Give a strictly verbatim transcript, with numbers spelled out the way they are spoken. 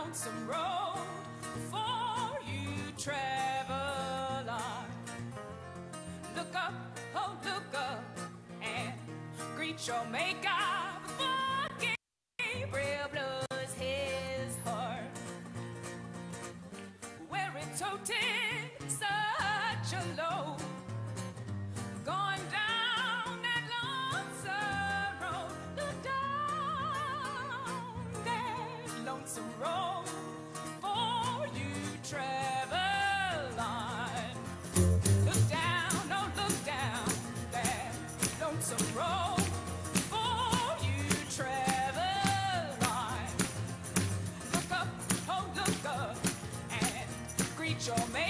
lonesome road before you travel on. Look up, oh look up, and greet your maker before Gabriel blows his horn. Where it toted such a load, going down that lonesome road. Look down that lonesome road before you travel on. Look down, oh look down that lonesome road before you travel on. Look up, oh look up, and greet your man.